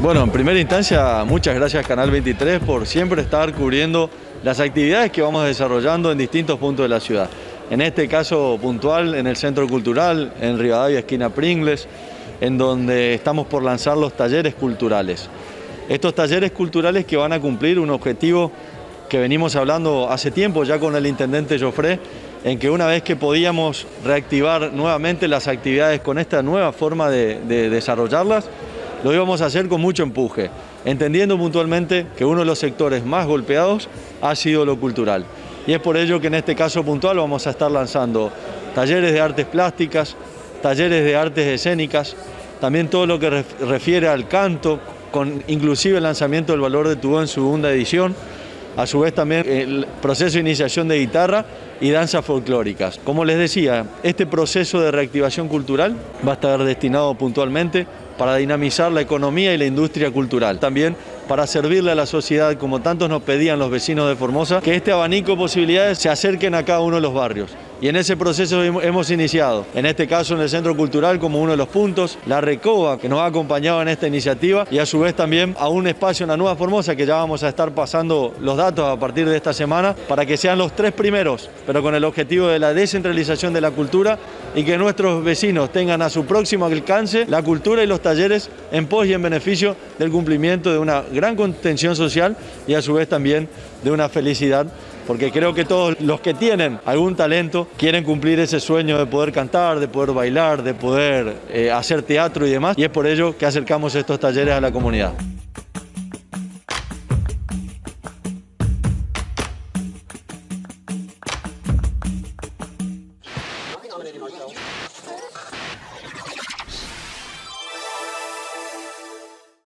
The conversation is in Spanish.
Bueno, en primera instancia, muchas gracias Canal 23 por siempre estar cubriendo las actividades que vamos desarrollando en distintos puntos de la ciudad. En este caso puntual, en el Centro Cultural, en Rivadavia, esquina Pringles, en donde estamos por lanzar los talleres culturales. Estos talleres culturales que van a cumplir un objetivo que venimos hablando hace tiempo ya con el intendente Joffre, en que una vez que podíamos reactivar nuevamente las actividades con esta nueva forma de desarrollarlas, lo íbamos a hacer con mucho empuje, entendiendo puntualmente que uno de los sectores más golpeados ha sido lo cultural. Y es por ello que en este caso puntual vamos a estar lanzando talleres de artes plásticas, talleres de artes escénicas, también todo lo que refiere al canto, con inclusive el lanzamiento del Valor de tu Voz en su segunda edición, a su vez también el proceso de iniciación de guitarra y danzas folclóricas. Como les decía, este proceso de reactivación cultural va a estar destinado puntualmente para dinamizar la economía y la industria cultural. También para servirle a la sociedad, como tantos nos pedían los vecinos de Formosa, que este abanico de posibilidades se acerquen a cada uno de los barrios. Y en ese proceso hemos iniciado, en este caso en el Centro Cultural como uno de los puntos, la Recoba que nos ha acompañado en esta iniciativa y a su vez también a un espacio en la Nueva Formosa que ya vamos a estar pasando los datos a partir de esta semana para que sean los 3 primeros, pero con el objetivo de la descentralización de la cultura y que nuestros vecinos tengan a su próximo alcance la cultura y los talleres en pos y en beneficio del cumplimiento de una gran contención social y a su vez también de una felicidad, porque creo que todos los que tienen algún talento quieren cumplir ese sueño de poder cantar, de poder bailar, de poder hacer teatro y demás, y es por ello que acercamos estos talleres a la comunidad.